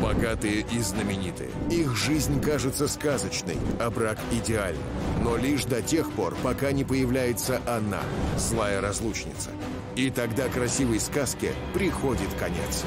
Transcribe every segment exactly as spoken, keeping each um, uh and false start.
Богатые и знаменитые. Их жизнь кажется сказочной, а брак идеальным. Но лишь до тех пор, пока не появляется она, злая разлучница. И тогда красивой сказке приходит конец.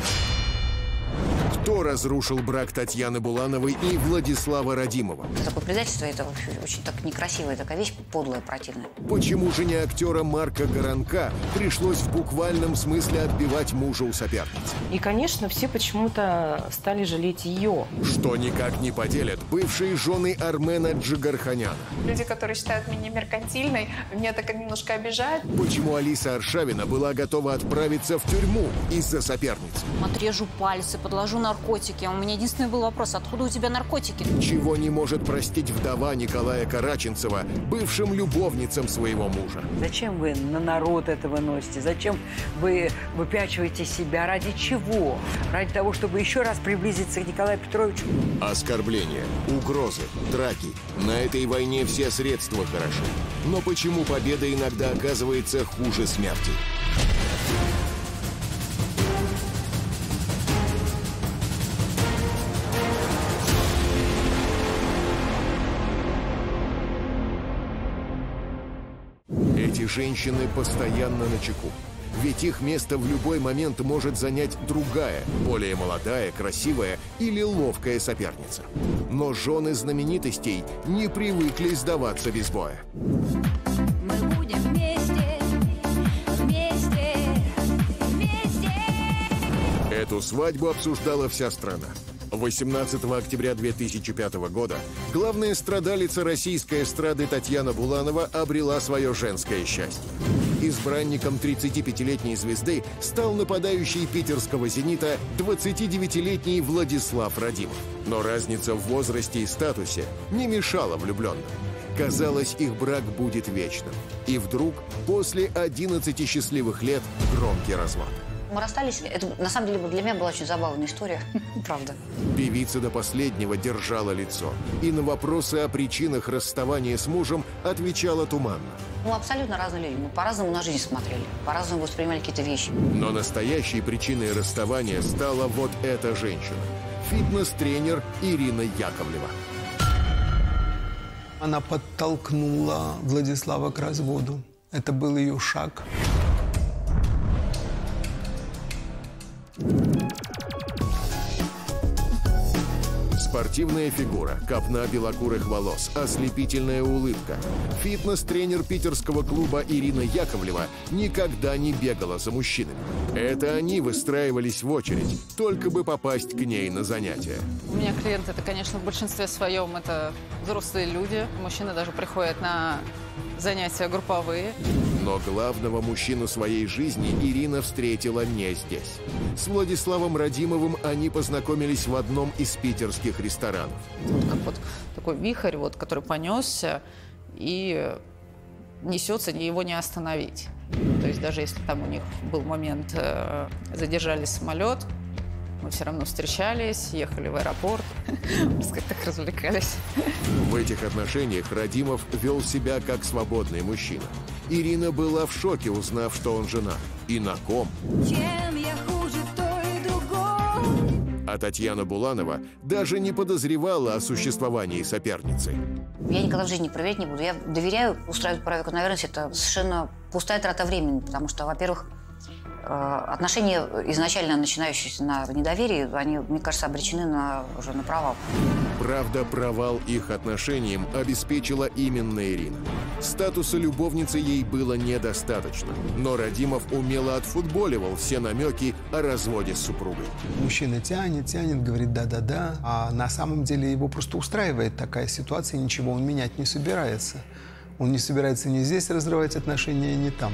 Кто разрушил брак Татьяны Булановой и Владислава Радимова? Такое предательство, это очень так некрасивая такая вещь, подлая, противная. Почему жене актера Марка Горанка пришлось в буквальном смысле отбивать мужа у соперницы? И, конечно, все почему-то стали жалеть ее. Что никак не поделят бывшие жены Армена Джигарханяна? Люди, которые считают меня меркантильной, меня так немножко обижают. Почему Алиса Аршавина была готова отправиться в тюрьму из-за соперницы? Отрежу пальцы, подложу наркотики. У меня единственный был вопрос, откуда у тебя наркотики? Чего не может простить вдова Николая Караченцева бывшим любовницам своего мужа? Зачем вы на народ это выносите? Зачем вы выпячиваете себя? Ради чего? Ради того, чтобы еще раз приблизиться к Николаю Петровичу? Оскорбления, угрозы, драки. На этой войне все средства хороши. Но почему победа иногда оказывается хуже смерти? Эти женщины постоянно начеку. Ведь их место в любой момент может занять другая, более молодая, красивая или ловкая соперница. Но жены знаменитостей не привыкли сдаваться без боя. Мы будем вместе, вместе, вместе. Эту свадьбу обсуждала вся страна. восемнадцатого октября две тысячи пятого года главная страдалица российской эстрады Татьяна Буланова обрела свое женское счастье. Избранником тридцатипятилетней звезды стал нападающий питерского «Зенита» двадцатидевятилетний Владислав Радимов. Но разница в возрасте и статусе не мешала влюбленным. Казалось, их брак будет вечным. И вдруг, после одиннадцати счастливых лет, громкий развод. Мы расстались. Это, на самом деле, для меня была очень забавная история. Правда. Певица до последнего держала лицо. И на вопросы о причинах расставания с мужем отвечала туманно. Мы абсолютно разные люди. Мы по-разному на жизнь смотрели. По-разному воспринимали какие-то вещи. Но настоящей причиной расставания стала вот эта женщина. Фитнес-тренер Ирина Яковлева. Она подтолкнула Владислава к разводу. Это был ее шаг. Спортивная фигура, копна белокурых волос, ослепительная улыбка. Фитнес-тренер питерского клуба Ирина Яковлева никогда не бегала за мужчинами. Это они выстраивались в очередь, только бы попасть к ней на занятия. У меня клиенты, это, конечно, в большинстве своем это взрослые люди. Мужчины даже приходят на занятия групповые. Но главного мужчину своей жизни Ирина встретила не здесь. С Владиславом Радимовым они познакомились в одном из питерских ресторанов. Как вот такой вихрь, вот, который понесся и несется, его не остановить. То есть даже если там у них был момент, э, задержали самолет, мы все равно встречались, ехали в аэропорт, так развлекались. В этих отношениях Радимов вел себя как свободный мужчина. Ирина была в шоке, узнав, что он женат. И на ком? Чем я хуже той другой? А Татьяна Буланова даже не подозревала о существовании соперницы. Я никогда в жизни не проверять не буду. Я доверяю, устраивать проверку на верность. Это совершенно пустая трата времени. Потому что, во-первых, отношения, изначально начинающиеся на недоверии, они, мне кажется, обречены на, уже на провал. Правда, провал их отношениям обеспечила именно Ирина. Статуса любовницы ей было недостаточно. Но Радимов умело отфутболивал все намеки о разводе с супругой. Мужчина тянет, тянет, говорит да-да-да. А на самом деле его просто устраивает такая ситуация, ничего он менять не собирается. Он не собирается ни здесь разрывать отношения, ни там.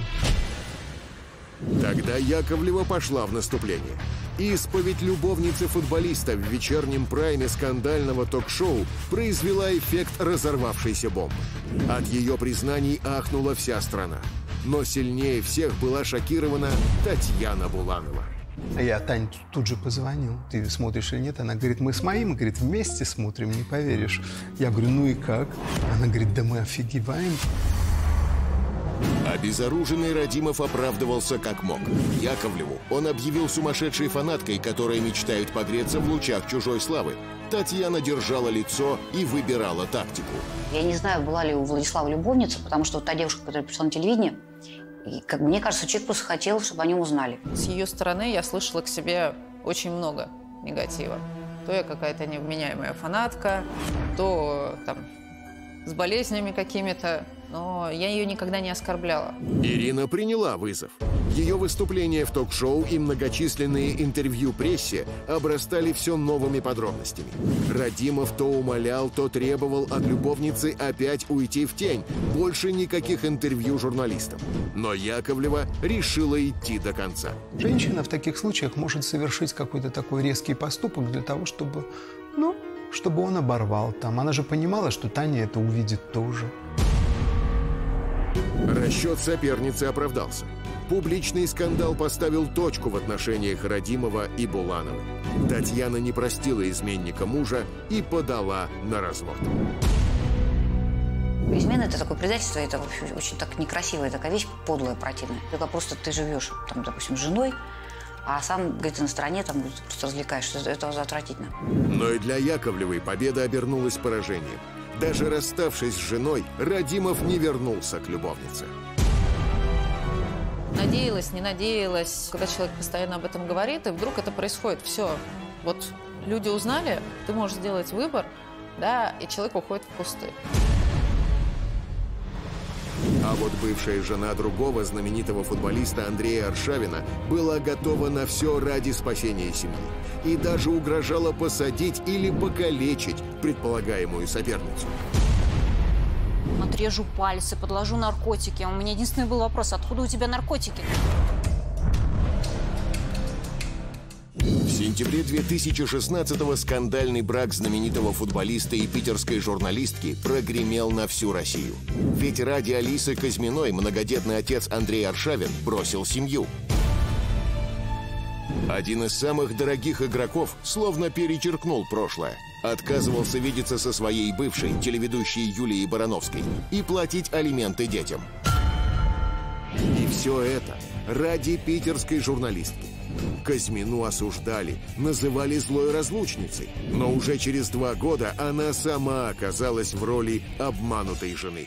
Тогда Яковлева пошла в наступление. Исповедь любовницы футболиста в вечернем прайме скандального ток-шоу произвела эффект разорвавшейся бомбы. От ее признаний ахнула вся страна. Но сильнее всех была шокирована Татьяна Буланова. А я Тане тут же позвонил. Ты смотришь или нет? Она говорит, мы с моим, говорит, вместе смотрим, не поверишь. Я говорю, ну и как? Она говорит, да мы офигеваем. Обезоруженный Радимов оправдывался как мог. Яковлеву он объявил сумасшедшей фанаткой, которая мечтает погреться в лучах чужой славы. Татьяна держала лицо и выбирала тактику. Я не знаю, была ли у Владислава любовница, потому что вот та девушка, которая пришла на телевидение, и, как мне кажется, человек просто хотел, чтобы о нем узнали. С ее стороны я слышала к себе очень много негатива. То я какая-то невменяемая фанатка, то там с болезнями какими-то, но я ее никогда не оскорбляла. Ирина приняла вызов. Ее выступления в ток-шоу и многочисленные интервью прессе обрастали все новыми подробностями. Радимов то умолял, то требовал от любовницы опять уйти в тень. Больше никаких интервью журналистам. Но Яковлева решила идти до конца. Женщина в таких случаях может совершить какой-то такой резкий поступок для того, чтобы, ну, чтобы он оборвал там. Она же понимала, что Таня это увидит тоже. Расчет соперницы оправдался. Публичный скандал поставил точку в отношениях Радимова и Булановой. Татьяна не простила изменника мужа и подала на развод. Измена – это такое предательство, это вообще очень так некрасивая такая вещь, подлая, противная. Когда просто ты живешь, там, допустим, с женой, а сам где-то на стороне, там, ты просто развлекаешься. Это отвратительно. Но и для Яковлевой победа обернулась поражением. Даже расставшись с женой, Радимов не вернулся к любовнице. Надеялась, не надеялась. Когда человек постоянно об этом говорит, и вдруг это происходит. Все. Вот люди узнали, ты можешь сделать выбор, да, и человек уходит в кусты. А вот бывшая жена другого знаменитого футболиста Андрея Аршавина была готова на все ради спасения семьи. И даже угрожала посадить или покалечить предполагаемую соперницу. Отрежу пальцы, подложу наркотики. У меня единственный был вопрос, откуда у тебя наркотики? В сентябре две тысячи шестнадцатого скандальный брак знаменитого футболиста и питерской журналистки прогремел на всю Россию. Ведь ради Алисы Козьминой многодетный отец Андрей Аршавин бросил семью. Один из самых дорогих игроков словно перечеркнул прошлое. Отказывался видеться со своей бывшей, телеведущей Юлией Барановской, и платить алименты детям. И все это ради питерской журналистки. Козьмину осуждали, называли злой разлучницей. Но уже через два года она сама оказалась в роли обманутой жены.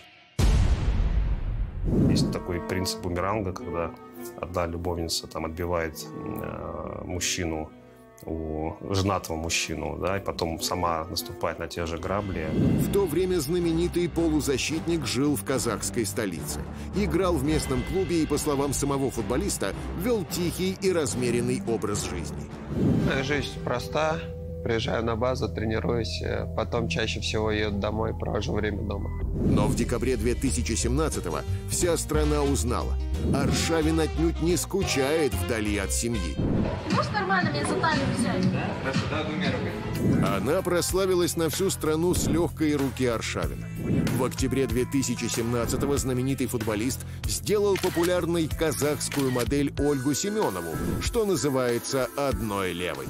Есть такой принцип бумеранга, когда одна любовница там отбивает э, мужчину, у женатого мужчину, да, и потом сама наступает на те же грабли. В то время знаменитый полузащитник жил в казахской столице. Играл в местном клубе и, по словам самого футболиста, вел тихий и размеренный образ жизни. Моя жизнь проста. Приезжаю на базу, тренируюсь, потом чаще всего еду домой, провожу время дома. Но в декабре две тысячи семнадцатого вся страна узнала. Аршавин отнюдь не скучает вдали от семьи. Можешь нормально меня за талию взять? Да, Она прославилась на всю страну с легкой руки Аршавина. В октябре две тысячи семнадцатого знаменитый футболист сделал популярной казахскую модель Ольгу Семенову, что называется «одной левой».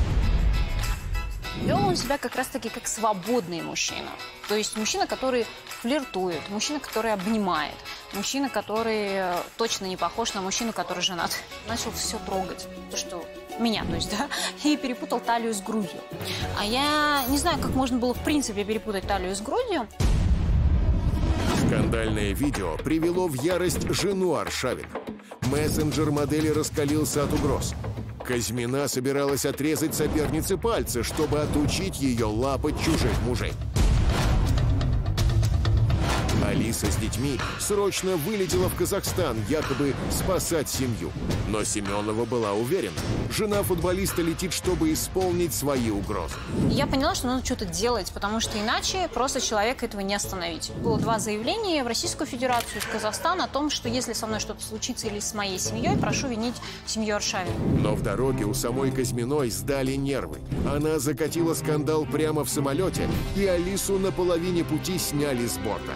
Вел он себя как раз-таки как свободный мужчина. То есть мужчина, который флиртует, мужчина, который обнимает, мужчина, который точно не похож на мужчину, который женат. Начал все трогать. То, что меня, то есть, да, и перепутал талию с грудью. А я не знаю, как можно было в принципе перепутать талию с грудью. Скандальное видео привело в ярость жену Аршавина. Мессенджер модели раскалился от угроз. Козьмина собиралась отрезать сопернице пальцы, чтобы отучить ее лапать чужих мужей. Алиса с детьми срочно вылетела в Казахстан, якобы спасать семью. Но Семенова была уверена, жена футболиста летит, чтобы исполнить свои угрозы. Я поняла, что надо что-то делать, потому что иначе просто человека этого не остановить. Было два заявления в Российскую Федерацию и в Казахстан о том, что если со мной что-то случится или с моей семьей, прошу винить семью Аршавина. Но в дороге у самой Козьминой сдали нервы. Она закатила скандал прямо в самолете, и Алису на половине пути сняли с борта.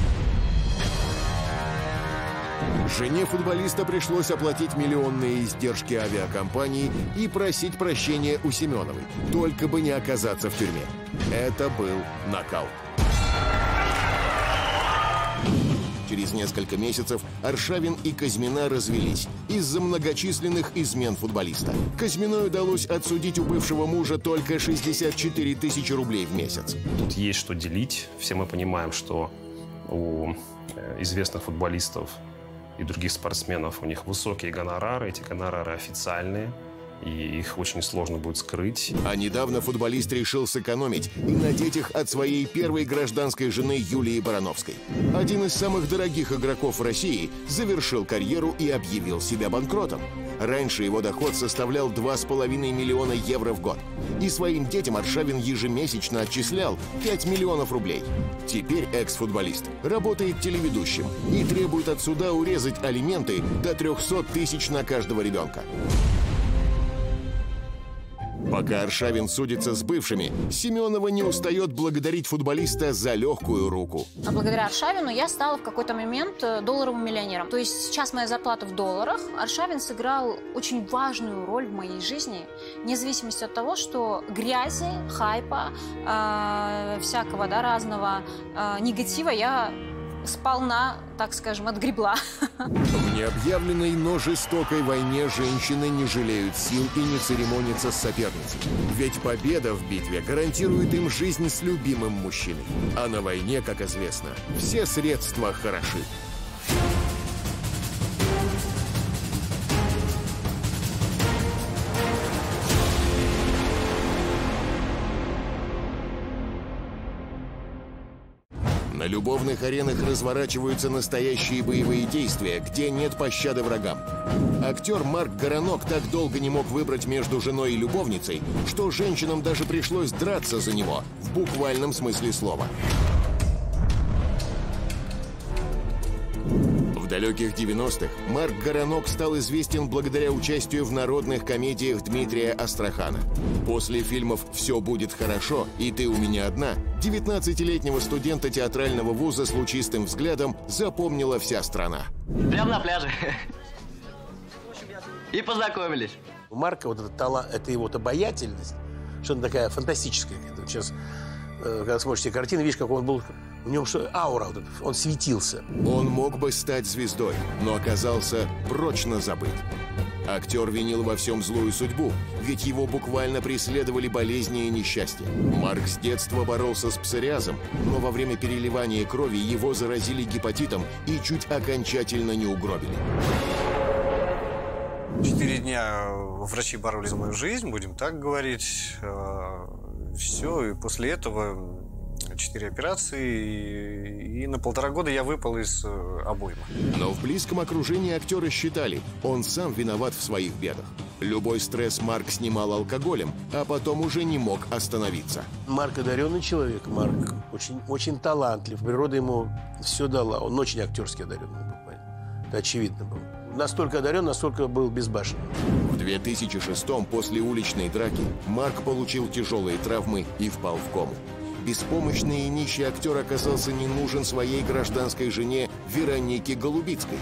Жене футболиста пришлось оплатить миллионные издержки авиакомпании и просить прощения у Семеновой, только бы не оказаться в тюрьме. Это был нокаут. Через через несколько месяцев Аршавин и Казьмина развелись из-за многочисленных измен футболиста. Казьминой удалось отсудить у бывшего мужа только шестьдесят четыре тысячи рублей в месяц. Тут есть что делить. Все мы понимаем, что у известных футболистов и других спортсменов у них высокие гонорары. Эти гонорары официальные. И их очень сложно будет скрыть. А недавно футболист решил сэкономить и на детях от своей первой гражданской жены Юлии Барановской. Один из самых дорогих игроков в России завершил карьеру и объявил себя банкротом. Раньше его доход составлял два с половиной миллиона евро в год. И своим детям Аршавин ежемесячно отчислял пять миллионов рублей. Теперь экс-футболист работает телеведущим и требует от суда урезать алименты до трехсот тысяч на каждого ребенка. Пока Аршавин судится с бывшими, Семенова не устает благодарить футболиста за легкую руку. А благодаря Аршавину я стала в какой-то момент долларовым миллионером. То есть сейчас моя зарплата в долларах. Аршавин сыграл очень важную роль в моей жизни, вне зависимости от того, что грязи, хайпа, э, всякого, да, разного э, негатива я сполна, так скажем, отгребла. В необъявленной, но жестокой войне женщины не жалеют сил и не церемонятся с соперницей. Ведь победа в битве гарантирует им жизнь с любимым мужчиной. А на войне, как известно, все средства хороши. На любовных аренах разворачиваются настоящие боевые действия, где нет пощады врагам. Актер Марк Горанок так долго не мог выбрать между женой и любовницей, что женщинам даже пришлось драться за него, в буквальном смысле слова. В далеких девяностых Марк Горанок стал известен благодаря участию в народных комедиях Дмитрия Астрахана. После фильмов «Все будет хорошо» и «Ты у меня одна» девятнадцатилетнего студента театрального вуза с лучистым взглядом запомнила вся страна. Прямо на пляже. И познакомились. У Марка вот этот талант, это его обаятельность, что она такая фантастическая. Сейчас, когда смотришь картины, видишь, как он был... У него что, аура, вот эта, он светился. Он мог бы стать звездой, но оказался прочно забыт. Актер винил во всем злую судьбу, ведь его буквально преследовали болезни и несчастья. Марк с детства боролся с псориазом, но во время переливания крови его заразили гепатитом и чуть окончательно не угробили. Четыре дня врачи боролись за мою жизнь, будем так говорить. Все, и после этого... Четыре операции, и, и на полтора года я выпал из э, обоймы. Но в близком окружении актера считали, он сам виноват в своих бедах. Любой стресс Марк снимал алкоголем, а потом уже не мог остановиться. Марк одаренный человек, Марк очень, очень талантлив. Природа ему все дала. Он очень актерски одаренный был. Это очевидно было. Настолько одарен, настолько был безбашенным. В две тысячи шестом после уличной драки Марк получил тяжелые травмы и впал в кому. Беспомощный и нищий актер оказался не нужен своей гражданской жене Веронике Голубицкой.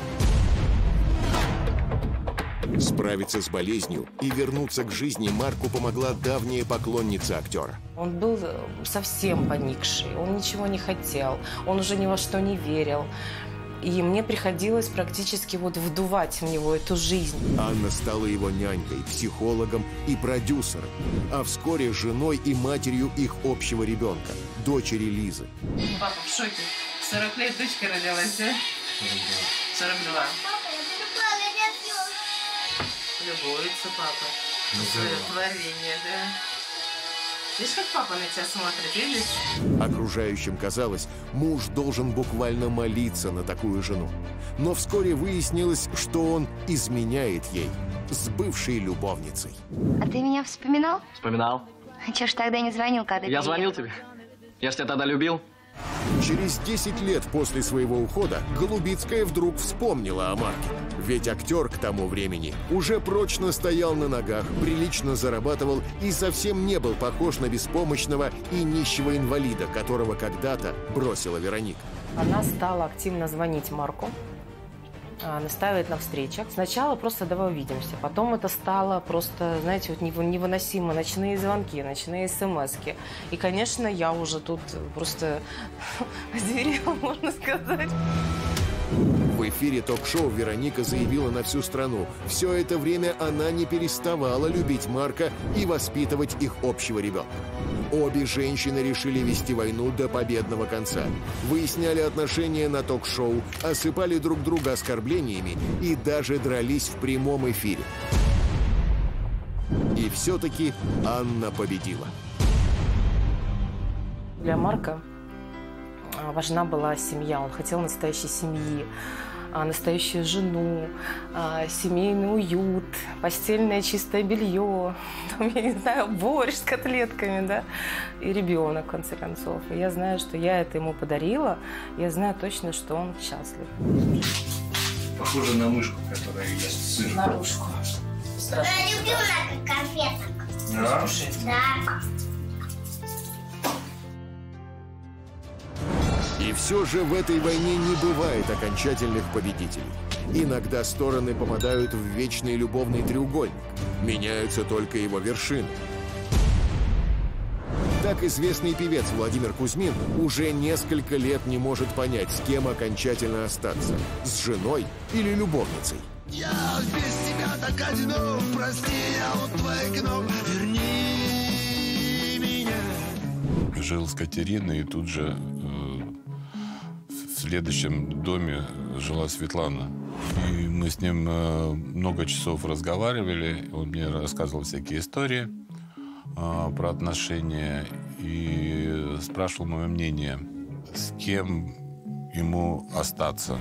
Справиться с болезнью и вернуться к жизни Марку помогла давняя поклонница актера. Он был совсем поникший, он ничего не хотел, он уже ни во что не верил. И мне приходилось практически вот вдувать в него эту жизнь. Анна стала его нянькой, психологом и продюсером, а вскоре женой и матерью их общего ребенка, дочери Лизы. Папа в шоке. сорок лет дочка родилась, да? сорок два. Папа, я буду Любуется папа. На свое творение, да? Видишь, как папа на тебя смотрит, видишь? Окружающим казалось, муж должен буквально молиться на такую жену. Но вскоре выяснилось, что он изменяет ей с бывшей любовницей. А ты меня вспоминал? Вспоминал. А чё ж тогда не звонил, когда Я ты звонил ехал? тебе. Я ж тебя тогда любил. Через десять лет после своего ухода Голубицкая вдруг вспомнила о Марке. Ведь актер к тому времени уже прочно стоял на ногах, прилично зарабатывал и совсем не был похож на беспомощного и нищего инвалида, которого когда-то бросила Вероника. Она стала активно звонить Марку, настаивать на встречах. Сначала просто давай увидимся. Потом это стало просто, знаете, вот невыносимо. Ночные звонки, ночные смски. И, конечно, я уже тут просто озверела, можно сказать. В эфире ток-шоу Вероника заявила на всю страну: все это время она не переставала любить Марка и воспитывать их общего ребенка. Обе женщины решили вести войну до победного конца. Выясняли отношения на ток-шоу, осыпали друг друга оскорблениями и даже дрались в прямом эфире. И все-таки Анна победила. Для Марка важна была семья. Он хотел настоящей семьи, настоящую жену, семейный уют, постельное чистое белье, там, я не знаю, борщ с котлетками, да, и ребенок, в конце концов. И я знаю, что я это ему подарила, я знаю точно, что он счастлив. Похоже на мышку, которая ест сыр. На мышку. Я люблю много конфеток. Да? Да. И все же в этой войне не бывает окончательных победителей. Иногда стороны попадают в вечный любовный треугольник. Меняются только его вершины. Так известный певец Владимир Кузьмин уже несколько лет не может понять, с кем окончательно остаться – с женой или любовницей. Я без тебя так одинок, прости, я вот твой гном, верни меня. Жил с Катериной, и тут же э, в следующем доме жила Светлана. И мы с ним э, много часов разговаривали, он мне рассказывал всякие истории э, про отношения и спрашивал мое мнение, с кем ему остаться.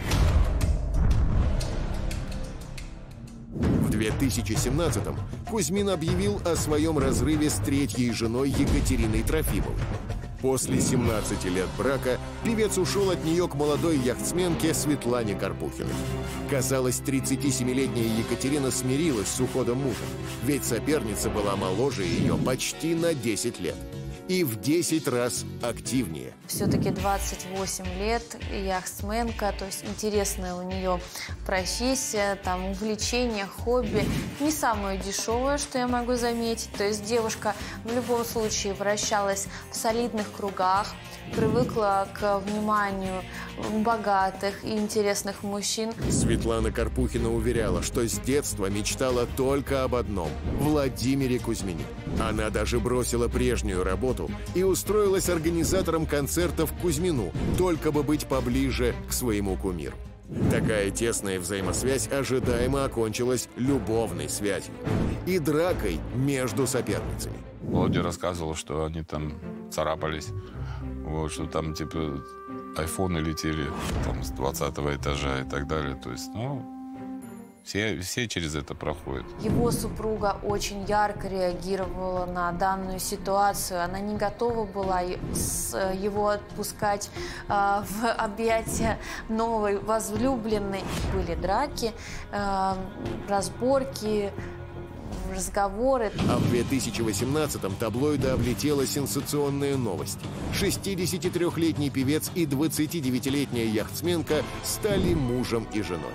В две тысячи семнадцатом Кузьмин объявил о своем разрыве с третьей женой Екатериной Трофимовой. После семнадцати лет брака певец ушел от нее к молодой яхтсменке Светлане Карпухиной. Казалось, тридцатисемилетняя Екатерина смирилась с уходом мужа, ведь соперница была моложе ее почти на десять лет. И в десять раз активнее. Все-таки двадцать восемь лет, яхтсменка, то есть интересная у нее профессия, там увлечение, хобби. Не самое дешевое, что я могу заметить. То есть девушка в любом случае вращалась в солидных кругах, привыкла к вниманию богатых и интересных мужчин. Светлана Карпухина уверяла, что с детства мечтала только об одном – Владимире Кузьмине. Она даже бросила прежнюю работу и устроилась организатором концертов к Кузьмину, только бы быть поближе к своему кумиру. Такая тесная взаимосвязь ожидаемо окончилась любовной связью и дракой между соперницами. Володя рассказывал, что они там царапались, вот, что там типа айфоны летели там, с двадцатого этажа и так далее. То есть, ну, все, все через это проходят. Его супруга очень ярко реагировала на данную ситуацию. Она не готова была его отпускать э, в объятия новой возлюбленной. Были драки, э, разборки, разговоры. А в две тысячи восемнадцатом таблоиды облетела сенсационная новость. шестидесятитрёхлетний певец и двадцатидевятилетняя яхтсменка стали мужем и женой.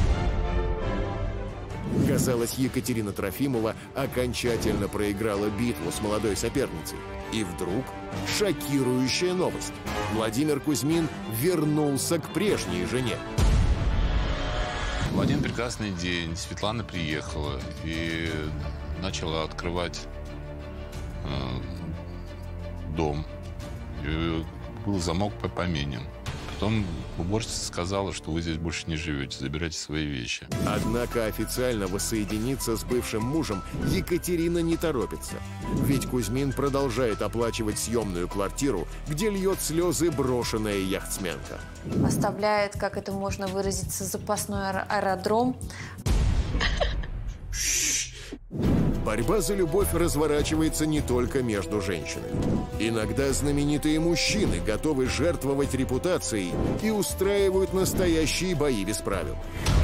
Казалось, Екатерина Трофимова окончательно проиграла битву с молодой соперницей. И вдруг шокирующая новость. Владимир Кузьмин вернулся к прежней жене. В один прекрасный день Светлана приехала и начала открывать э, дом. И был замок поменен. Потом уборщица сказала, что вы здесь больше не живете, забирайте свои вещи. Однако официально воссоединиться с бывшим мужем Екатерина не торопится. Ведь Кузьмин продолжает оплачивать съемную квартиру, где льет слезы брошенная яхтсменка. Оставляет, как это можно выразиться, запасной аэродром. Борьба за любовь разворачивается не только между женщинами. Иногда знаменитые мужчины готовы жертвовать репутацией и устраивают настоящие бои без правил.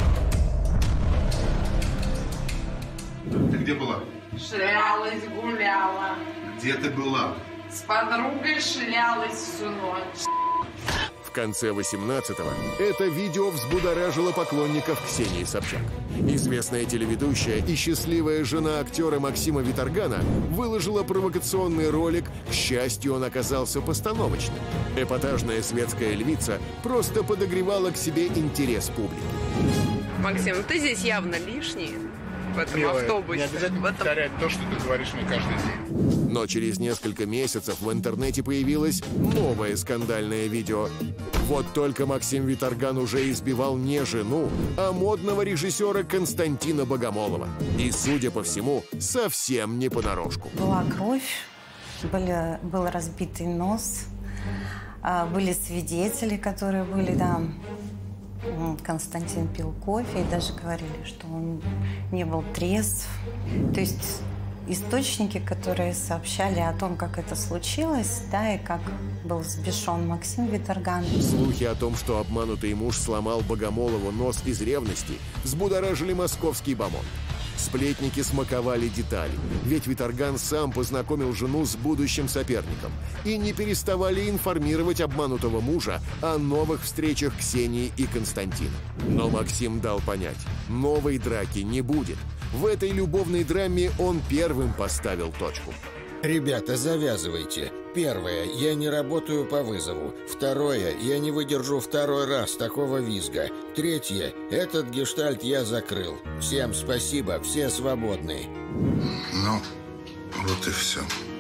Ты где была? Шлялась, гуляла. Где ты была? С подругой шлялась всю ночь. В В конце восемнадцатого это видео взбудоражило поклонников Ксении Собчак. Известная телеведущая и счастливая жена актера Максима Виторгана выложила провокационный ролик. К счастью, он оказался постановочным. Эпатажная светская львица просто подогревала к себе интерес публики. Максим, ты здесь явно лишний в этом Милая, автобусе. не обязательно в этом... повторять то, что ты говоришь мне каждый день. Но через несколько месяцев в интернете появилось новое скандальное видео. Вот только Максим Виторган уже избивал не жену, а модного режиссера Константина Богомолова. И, судя по всему, совсем не понарошку. Была кровь, были, был разбитый нос, были свидетели, которые были там. Константин пил кофе и даже говорили, что он не был трезв. То есть источники, которые сообщали о том, как это случилось, да, и как был взбешен Максим Виторган. Слухи о том, что обманутый муж сломал Богомолову нос из ревности, взбудоражили московский бомонд. Сплетники смаковали детали, ведь Виторган сам познакомил жену с будущим соперником и не переставали информировать обманутого мужа о новых встречах Ксении и Константина. Но Максим дал понять, новой драки не будет. В этой любовной драме он первым поставил точку. Ребята, завязывайте. Первое, я не работаю по вызову. Второе, я не выдержу второй раз такого визга. Третье, этот гештальт я закрыл. Всем спасибо, все свободны. Ну, вот и все.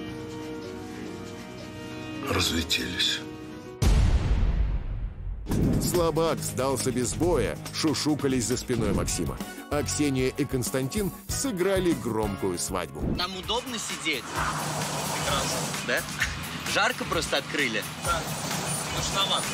Разлетелись. Слабак сдался без боя, шушукались за спиной Максима. А Ксения и Константин сыграли громкую свадьбу. Нам удобно сидеть? Прекрасно. Да? Жарко просто открыли? Да. Душновато.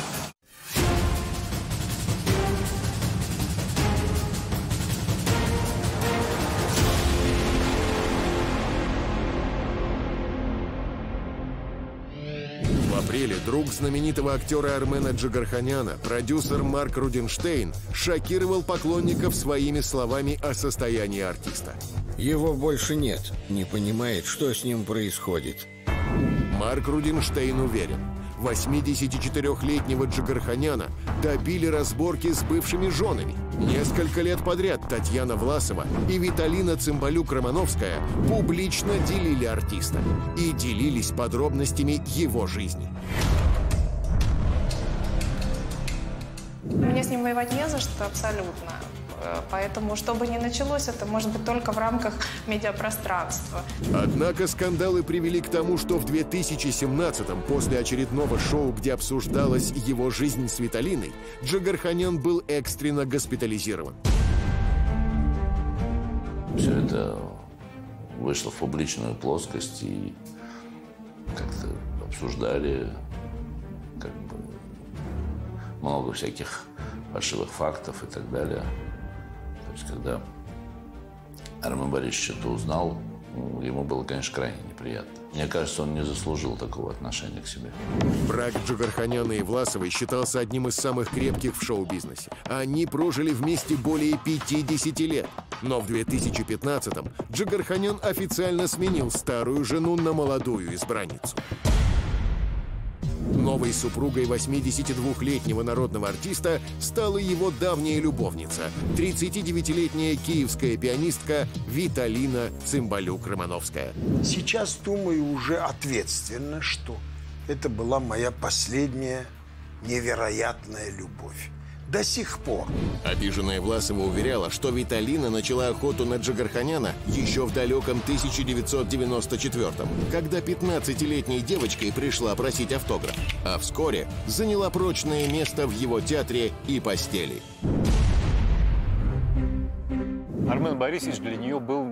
В апреле друг знаменитого актера Армена Джигарханяна, продюсер Марк Рудинштейн, шокировал поклонников своими словами о состоянии артиста. Его больше нет. Не понимает, что с ним происходит. Марк Рудинштейн уверен, восьмидесятичетырёхлетнего Джигарханяна добили разборки с бывшими женами. Несколько лет подряд Татьяна Власова и Виталина Цымбалюк-Романовская публично делили артиста и делились подробностями его жизни. Мне с ним воевать не за что абсолютно. Поэтому, что бы ни началось, это может быть только в рамках медиапространства. Однако скандалы привели к тому, что в две тысячи семнадцатом, после очередного шоу, где обсуждалась его жизнь с Виталиной, Джигарханян был экстренно госпитализирован. Все это вышло в публичную плоскость и как-то обсуждали как бы много всяких фальшивых фактов и так далее. То есть, когда Армен Борисович это узнал, ему было, конечно, крайне неприятно. Мне кажется, он не заслужил такого отношения к себе. Брак Джигарханяна и Власовой считался одним из самых крепких в шоу-бизнесе. Они прожили вместе более пятидесяти лет. Но в две тысячи пятнадцатом Джигарханян официально сменил старую жену на молодую избранницу. Новой супругой восьмидесятидвухлетнего народного артиста стала его давняя любовница, тридцатидевятилетняя киевская пианистка Виталина Цымбалюк-Романовская. Сейчас думаю уже ответственно, что это была моя последняя невероятная любовь. До сих пор. Обиженная Власова уверяла, что Виталина начала охоту на Джигарханяна еще в далеком тысяча девятьсот девяносто четвёртом, когда пятнадцатилетней девочкой пришла просить автограф, а вскоре заняла прочное место в его театре и постели. Армен Борисович для нее был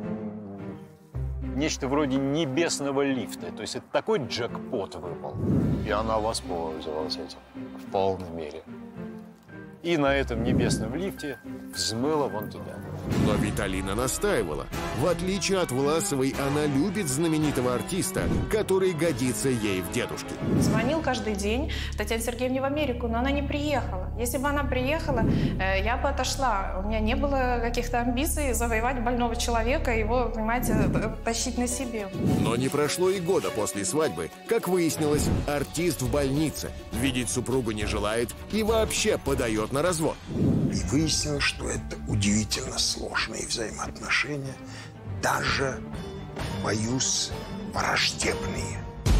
нечто вроде небесного лифта. То есть это такой джекпот выпал. И она воспользовалась этим в полной мере. И на этом небесном лифте взмыла вон туда. Но Виталина настаивала. В отличие от Власовой, она любит знаменитого артиста, который годится ей в дедушке. Звонил каждый день Татьяне Сергеевне в Америку, но она не приехала. Если бы она приехала, я бы отошла. У меня не было каких-то амбиций завоевать больного человека и его, понимаете, тащить на себе. Но не прошло и года после свадьбы. Как выяснилось, артист в больнице, видеть супругу не желает и вообще подает на развод. И выяснилось, что это удивительно сложные взаимоотношения, даже, боюсь, враждебные.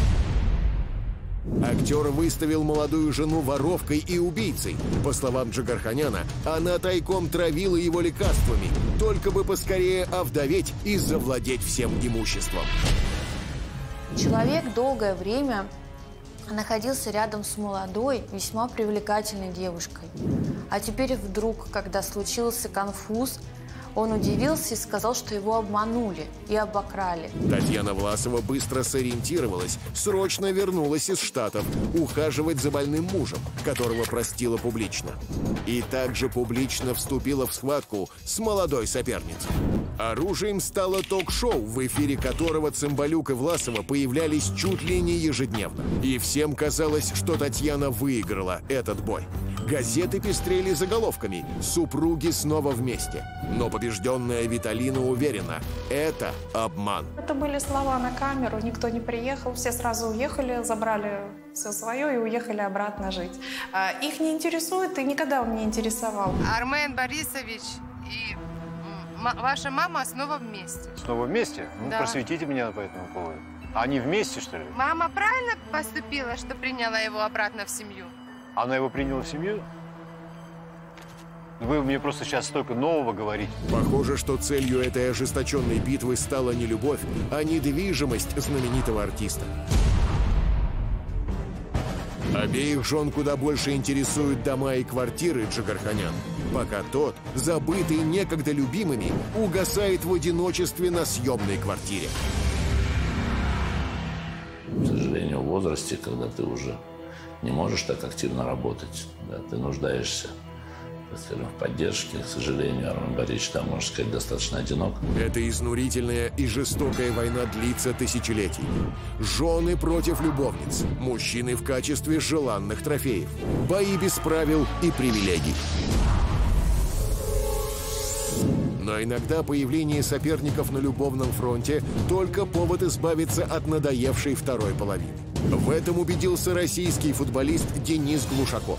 Актер выставил молодую жену воровкой и убийцей. По словам Джигарханяна, она тайком травила его лекарствами, только бы поскорее овдоветь и завладеть всем имуществом. Человек долгое время находился рядом с молодой, весьма привлекательной девушкой. А теперь вдруг, когда случился конфуз, он удивился и сказал, что его обманули и обокрали. Татьяна Власова быстро сориентировалась, срочно вернулась из Штатов ухаживать за больным мужем, которого простила публично. И также публично вступила в схватку с молодой соперницей. Оружием стало ток-шоу, в эфире которого Цымбалюк и Власова появлялись чуть ли не ежедневно. И всем казалось, что Татьяна выиграла этот бой. Газеты пестрели заголовками «Супруги снова вместе». Но побежденная Виталина уверена – это обман. Это были слова на камеру, никто не приехал, все сразу уехали, забрали все свое и уехали обратно жить. А их не интересует и никогда он не интересовал. Армен Борисович и ваша мама снова вместе. Снова вместе? Ну, да. Просветите меня по этому поводу. Они вместе, что ли? Мама правильно поступила, что приняла его обратно в семью? Она его приняла в семью? Вы мне просто сейчас столько нового говорите. Похоже, что целью этой ожесточенной битвы стала не любовь, а недвижимость знаменитого артиста. Обеих жен куда больше интересуют дома и квартиры Джигарханян, пока тот, забытый некогда любимыми, угасает в одиночестве на съемной квартире. К сожалению, в возрасте, когда ты уже не можешь так активно работать, да, ты нуждаешься, так скажем, в поддержке. К сожалению, Армен Борисович, там, можно сказать, достаточно одинок. Эта изнурительная и жестокая война длится тысячелетий. Жены против любовниц, мужчины в качестве желанных трофеев, бои без правил и привилегий. Но иногда появление соперников на любовном фронте только повод избавиться от надоевшей второй половины. В этом убедился российский футболист Денис Глушаков.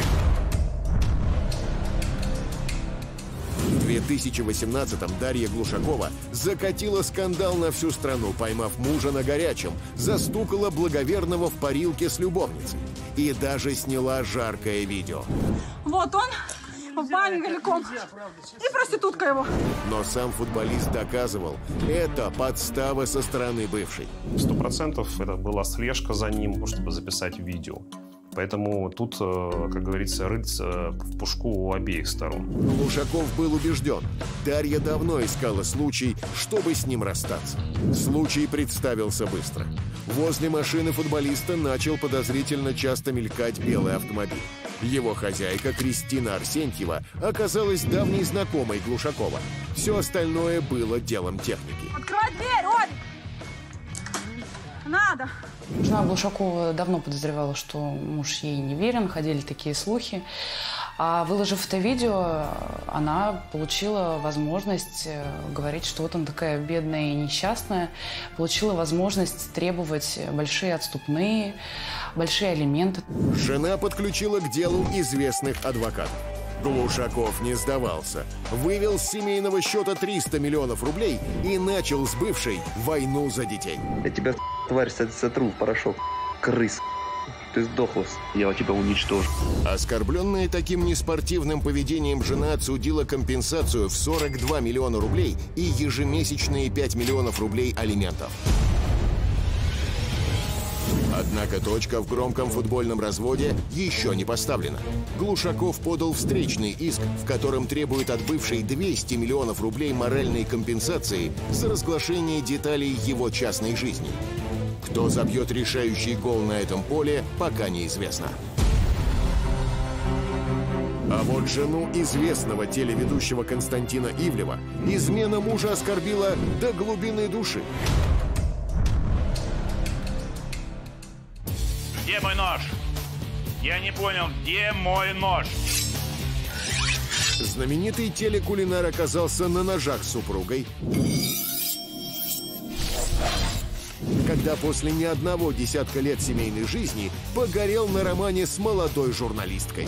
В две тысячи восемнадцатом Дарья Глушакова закатила скандал на всю страну, поймав мужа на горячем, застукала благоверного в парилке с любовницей и даже сняла жаркое видео. Вот он, в бане голиком, и проститутка его. Но сам футболист доказывал, это подстава со стороны бывшей. Сто процентов это была слежка за ним, чтобы записать видео. Поэтому тут, как говорится, рыть в пушку у обеих сторон. Глушаков был убежден. Дарья давно искала случай, чтобы с ним расстаться. Случай представился быстро. Возле машины футболиста начал подозрительно часто мелькать белый автомобиль. Его хозяйка Кристина Арсентьева оказалась давней знакомой Глушакова. Все остальное было делом техники. Открывай дверь, Оль! Надо! Жена Глушакова давно подозревала, что муж ей не верен, ходили такие слухи. А выложив это видео, она получила возможность говорить, что вот она такая бедная и несчастная, получила возможность требовать большие отступные, большие алименты. Жена подключила к делу известных адвокатов. Глушаков не сдавался. Вывел с семейного счета триста миллионов рублей и начал с бывшей войну за детей. Я тебя, тварь, сотру в порошок, крыс. Ты сдохла, я тебя уничтожу. Оскорбленная таким неспортивным поведением жена отсудила компенсацию в сорок два миллиона рублей и ежемесячные пять миллионов рублей алиментов. Однако точка в громком футбольном разводе еще не поставлена. Глушаков подал встречный иск, в котором требует от бывшей двести миллионов рублей моральной компенсации за разглашение деталей его частной жизни. Кто забьет решающий гол на этом поле, пока неизвестно. А вот жену известного телеведущего Константина Ивлева измена мужа оскорбила до глубины души. Где мой нож? Я не понял, где мой нож? Знаменитый телекулинар оказался на ножах с супругой, когда после ни одного десятка лет семейной жизни погорел на романе с молодой журналисткой.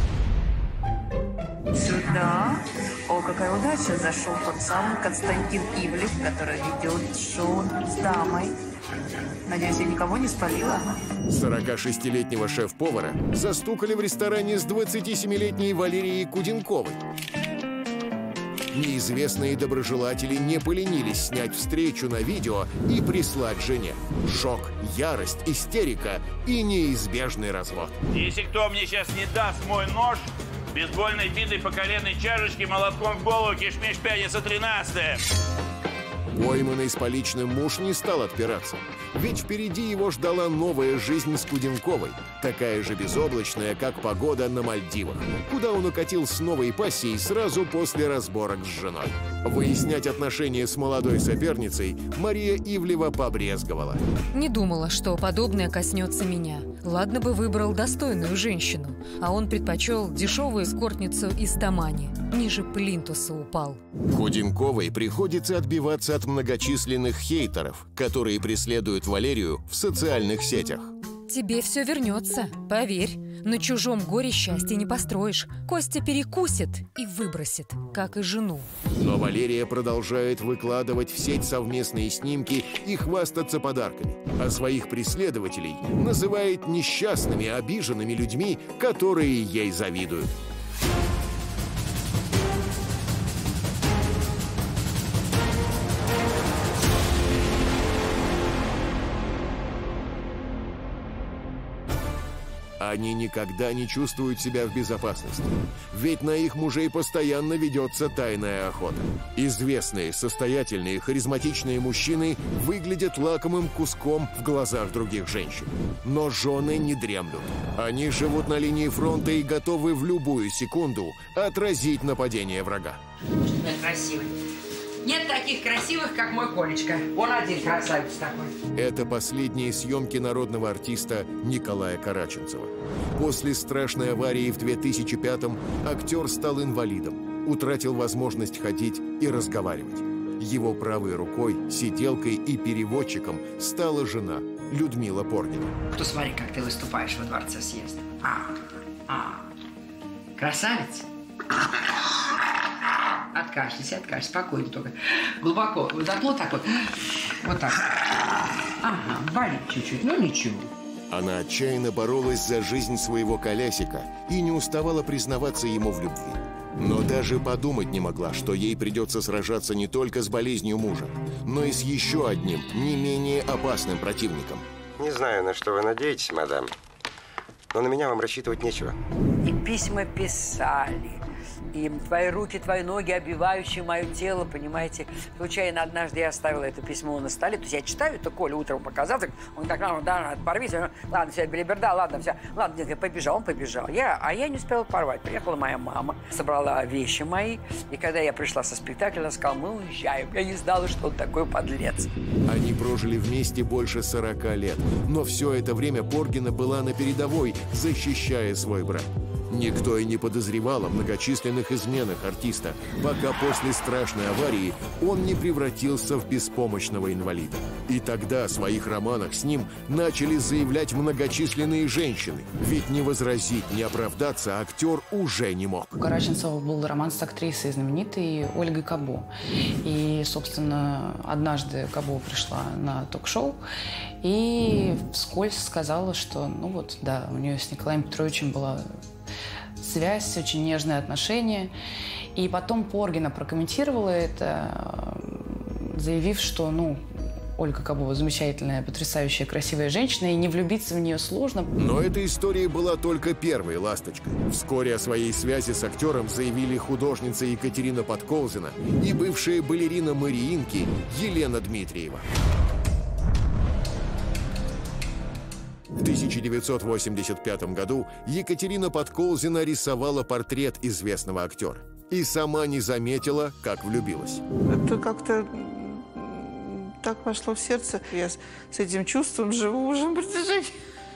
Сюда. О, какая удача, зашел тот самый Константин Ивлев, который ведет шоу с дамой. Надеюсь, я никого не спалила? сорокашестилетнего шеф-повара застукали в ресторане с двадцатисемилетней Валерией Куденковой. Неизвестные доброжелатели не поленились снять встречу на видео и прислать жене. Шок, ярость, истерика и неизбежный развод. Если кто мне сейчас не даст мой нож, бейсбольной битой по коленной чашечке, молотком в голову, кишмиш, пятница тринадцатая. Пойманный с поличным муж не стал отпираться. Ведь впереди его ждала новая жизнь с Куденковой, такая же безоблачная, как погода на Мальдивах, куда он укатил с новой пассией сразу после разборок с женой. Выяснять отношения с молодой соперницей Мария Ивлева побрезговала. Не думала, что подобное коснется меня. Ладно бы выбрал достойную женщину, а он предпочел дешевую эскортницу из Тамани. Ниже плинтуса упал. Куденковой приходится отбиваться от многочисленных хейтеров, которые преследуют Валерию в социальных сетях. Тебе все вернется, поверь. На чужом горе счастья не построишь. Костя перекусит и выбросит, как и жену. Но Валерия продолжает выкладывать в сеть совместные снимки и хвастаться подарками. А своих преследователей называет несчастными, обиженными людьми, которые ей завидуют. Они никогда не чувствуют себя в безопасности. Ведь на их мужей постоянно ведется тайная охота. Известные, состоятельные, харизматичные мужчины выглядят лакомым куском в глазах других женщин. Но жены не дремлют. Они живут на линии фронта и готовы в любую секунду отразить нападение врага. Красивый. Нет таких красивых, как мой Колечка. Он один красавец такой. Это последние съемки народного артиста Николая Караченцева. После страшной аварии в две тысячи пятом актер стал инвалидом, утратил возможность ходить и разговаривать. Его правой рукой, сиделкой и переводчиком стала жена Людмила Поргина. Ты смотри, как ты выступаешь во Дворце съезда. А, а. Красавец. Откашляйся, откашляйся, спокойно только. Глубоко вдохнул так вот. Вот так. Ага, болит чуть-чуть, но ничего. Она отчаянно боролась за жизнь своего колясика и не уставала признаваться ему в любви. Но даже подумать не могла, что ей придется сражаться не только с болезнью мужа, но и с еще одним, не менее опасным противником. Не знаю, на что вы надеетесь, мадам, но на меня вам рассчитывать нечего. И письма писали. И твои руки, твои ноги, обвивающие мое тело, понимаете. Случайно однажды я оставила это письмо на столе. То есть я читаю это, Коля утром показал. Так, он так, ну, да, порвись. Ладно, все, белиберда, ладно, все. Ладно, нет, я побежал, он побежал. Я, а я не успела порвать. Приехала моя мама, собрала вещи мои. И когда я пришла со спектакля, она сказала, мы уезжаем. Я не знала, что он такой подлец. Они прожили вместе больше сорока лет. Но все это время Поргина была на передовой, защищая свой брак. Никто и не подозревал о многочисленных изменах артиста, пока после страшной аварии он не превратился в беспомощного инвалида. И тогда о своих романах с ним начали заявлять многочисленные женщины. Ведь не возразить, не оправдаться актер уже не мог. У Караченцева был роман с актрисой знаменитой Ольгой Кабо. И, собственно, однажды Кабо пришла на ток-шоу и вскользь сказала, что, ну вот, да, у нее с Николаем Петровичем была связь, очень нежные отношения. И потом Поргина прокомментировала это, заявив, что, ну, Ольга Кабова замечательная, потрясающая, красивая женщина, и не влюбиться в нее сложно. Но эта история была только первой ласточкой. Вскоре о своей связи с актером заявили художница Екатерина Подколзина и бывшая балерина Мариинки Елена Дмитриева. В тысяча девятьсот восемьдесят пятом году Екатерина Подколзина рисовала портрет известного актера. И сама не заметила, как влюбилась. Это как-то так вошло в сердце. Я с, с этим чувством живу уже на протяжении...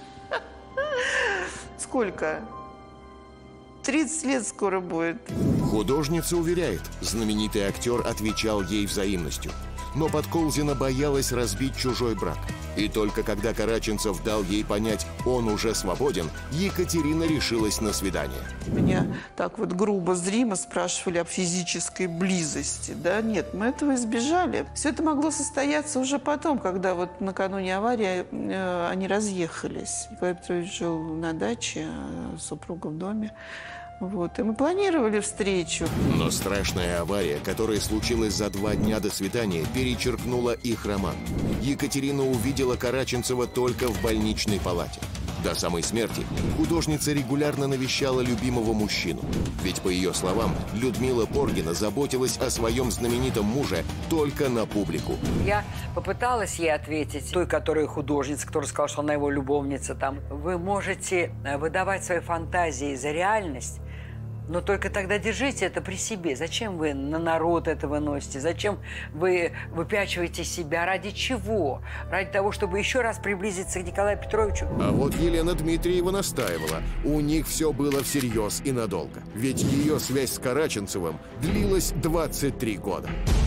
Сколько? тридцать лет скоро будет. Художница уверяет, знаменитый актер отвечал ей взаимностью. Но Подколзина боялась разбить чужой брак. И только когда Караченцев дал ей понять, он уже свободен, Екатерина решилась на свидание. Меня так вот грубо, зримо спрашивали о физической близости. Да, нет, мы этого избежали. Все это могло состояться уже потом, когда вот накануне аварии э, они разъехались. Николай Петрович жил на даче, а супруга в доме. Вот, и мы планировали встречу. Но страшная авария, которая случилась за два дня до свидания, перечеркнула их роман. Екатерина увидела Караченцева только в больничной палате. До самой смерти художница регулярно навещала любимого мужчину. Ведь, по ее словам, Людмила Поргина заботилась о своем знаменитом муже только на публику. Я попыталась ей ответить, той, которая художница, которая сказала, что она его любовница. Там. Вы можете выдавать свои фантазии за реальность, но только тогда держите это при себе. Зачем вы на народ это выносите? Зачем вы выпячиваете себя? Ради чего? Ради того, чтобы еще раз приблизиться к Николаю Петровичу? А вот Елена Дмитриева настаивала. У них все было всерьез и надолго. Ведь ее связь с Караченцевым длилась двадцать три года.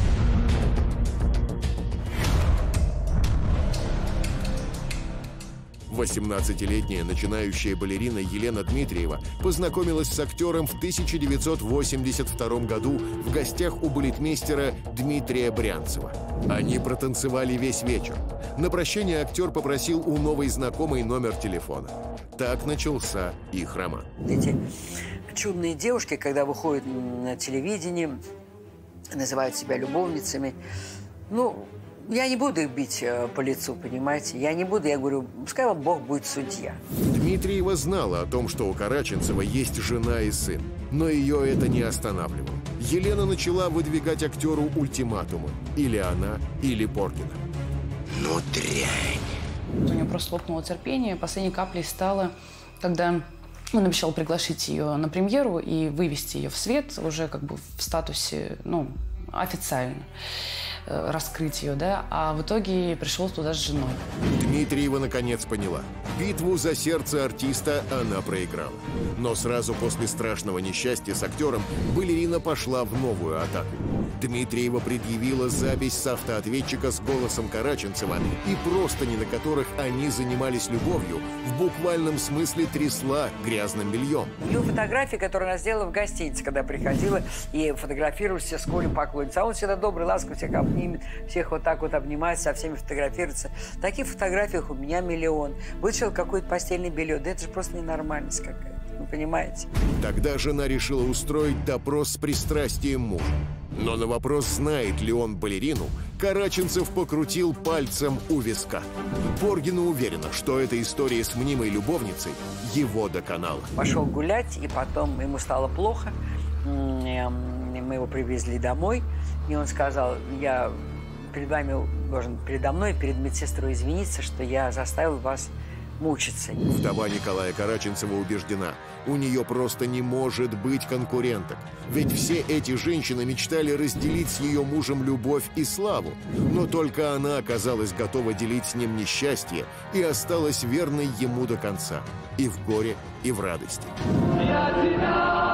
восемнадцатилетняя начинающая балерина Елена Дмитриева познакомилась с актером в тысяча девятьсот восемьдесят втором году в гостях у балетмейстера Дмитрия Брянцева. Они протанцевали весь вечер. На прощание актер попросил у новой знакомой номер телефона. Так начался их роман. Эти чудные девушки, когда выходят на телевидение, называют себя любовницами, ну... Я не буду их бить э, по лицу, понимаете? Я не буду, я говорю, пускай вам Бог будет судья. Дмитриева знала о том, что у Караченцева есть жена и сын. Но ее это не останавливало. Елена начала выдвигать актеру ультиматумы. Или она, или Поргина. Ну, дрянь. У нее просто лопнуло терпение. Последней каплей стало, когда он обещал пригласить ее на премьеру и вывести ее в свет уже как бы в статусе, ну, официально. Раскрыть ее, да, а в итоге пришел туда с женой. Дмитриева наконец поняла. Битву за сердце артиста она проиграла. Но сразу после страшного несчастья с актером балерина пошла в новую атаку. Дмитриева предъявила запись с автоответчика с голосом Караченцева и простыни, на которых они занимались любовью, в буквальном смысле трясла грязным бельем. Ее фотографии, которые она сделала в гостинице, когда приходила и фотографировалась с Колей поклонницей. А он всегда добрый, ласковый, всех обнимет, всех вот так вот обнимает, со всеми фотографируется. Таких фотографий у меня миллион. Вышел какое-то постельное белье. Да это же просто ненормальность какая-то. Вы понимаете? Тогда жена решила устроить допрос с пристрастием мужа. Но на вопрос, знает ли он балерину, Караченцев покрутил пальцем у виска. Поргина уверена, что эта история с мнимой любовницей его доконала. Пошел гулять, и потом ему стало плохо. Мы его привезли домой, и он сказал, я перед вами должен, передо мной, перед медсестрой извиниться, что я заставил вас мучиться. Вдова Николая Караченцева убеждена, у нее просто не может быть конкуренток. Ведь все эти женщины мечтали разделить с ее мужем любовь и славу. Но только она оказалась готова делить с ним несчастье и осталась верной ему до конца. И в горе, и в радости. Я тебя